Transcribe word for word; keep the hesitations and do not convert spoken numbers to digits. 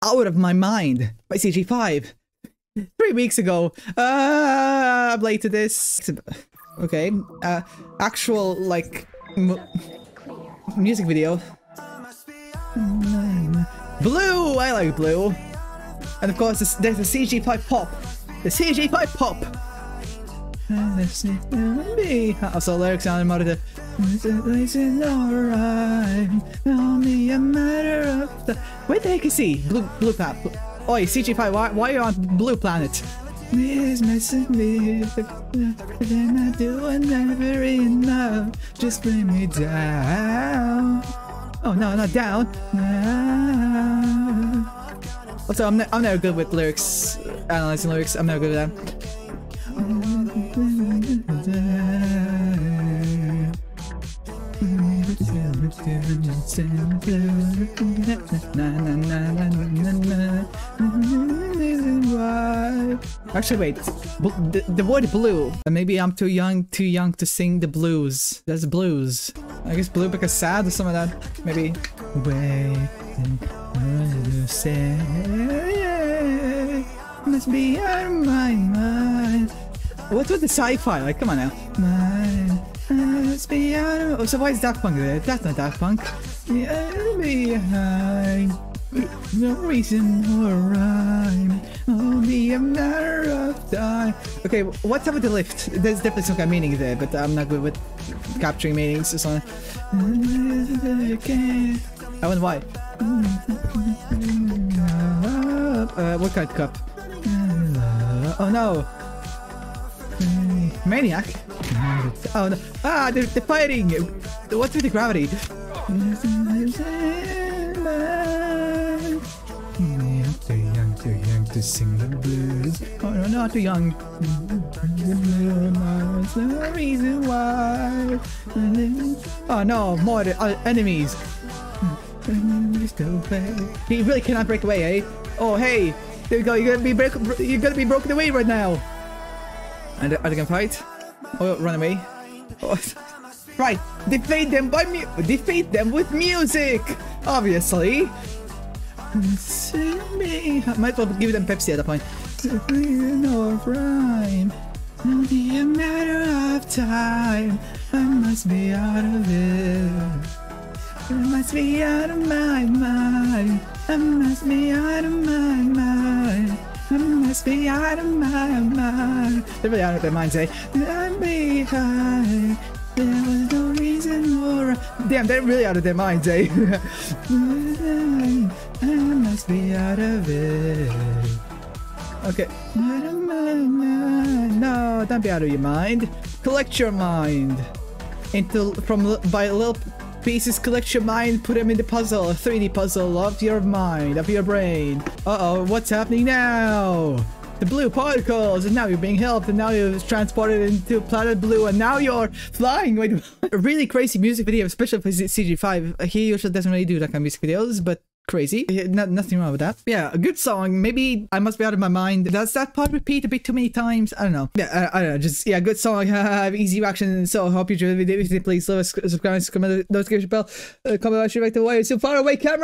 Out of My Mind by C G five. Three weeks ago. Uh, I'm late to this. Okay. Uh, actual, like, m music video. Blue! I like Blue. And of course, there's, there's the C G five pop. The C G five pop! Also, lyrics on the it's alright. Only a matter of the where the heck is he? Blue Blue Planet. Oi, C G five, why why are you on Blue Planet? This messing me then I do and never enough. Just bring me down. Oh no, not down. No. Also, I'm, ne I'm never good with lyrics, analyzing lyrics. I'm never good at that. Actually, wait. The, the word blue. Maybe I'm too young, too young to sing the blues. That's blues. I guess blue because sad or something like that. Maybe. Wait. Say must be out of my mind. What's with the sci-fi? Like, come on now. Mine must be out of. Oh, so why is Daft Punk there? That's not Daft Punk. Behind. No reason or rhyme. Only a matter of time. Okay, what's up with the lift? There's definitely some kind of meaning there, but I'm not good with capturing meanings or something. I wonder why. Uh, what kind of cup? Oh no! Maniac? Oh no! Ah, they're, they're fighting! What's with the gravity? Too young, too young to sing the blues. Oh no, not too young. There's no reason why. Oh no, more uh, enemies. He really cannot break away, eh? Oh hey, there you go. You're gonna be break. You're gonna be broken away right now. And are they gonna fight? Oh, run away. Oh. Right, defeat them by mu defeat them with music, obviously. Might as well give them Pepsi at that point. No rhyme, only a matter of time. I must be out of it. I must be out of my mind. I must be out of my mind. I must be out of my mind. They're really out of their minds, eh? I'm behind. There was no reason or damn, they're really out of their minds, eh? I must be out of it. Okay. No, don't be out of your mind. Collect your mind. Into from by little pieces, collect your mind, put them in the puzzle, a three D puzzle of your mind, of your brain. Uh-oh, what's happening now? The blue particles, and now you're being helped, and now you're transported into planet blue, and now you're flying. Wait, a really crazy music video, especially for C G five. He usually doesn't really do that kind of music videos, but crazy. No, nothing wrong with that. Yeah, a good song. Maybe I must be out of my mind. Does that part repeat a bit too many times? I don't know. Yeah, I, I don't know. Just, yeah, good song. Have easy reaction. So I hope you enjoyed the video. If you did, please subscribe, comment, notification bell, uh, comment, I should like the way. So far away camera.